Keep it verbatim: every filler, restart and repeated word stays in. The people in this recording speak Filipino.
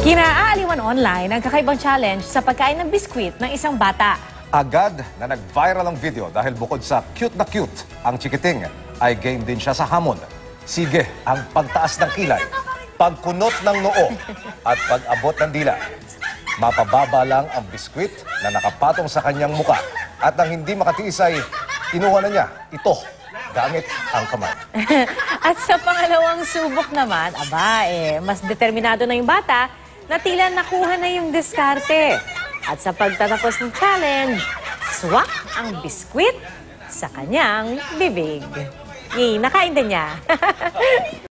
Kinaaaliwan online ang kakaibang challenge sa pagkain ng biskwit ng isang bata. Agad na nag-viral ang video dahil bukod sa cute na cute, ang chikiting ay game din siya sa hamon. Sige ang pagtaas ng kilay, pagkunot ng noo at pag-abot ng dila. Mapababa lang ang biskwit na nakapatong sa kanyang muka at nang hindi makatiis ay kinuha na niya ito gamit ang kamay. At sa pangalawang subok naman, aba eh, mas determinado na yung bata na tila nakuha na yung diskarte. At sa pagtatapos ng challenge, swak ang biskwit sa kanyang bibig. Yay, nakain din niya.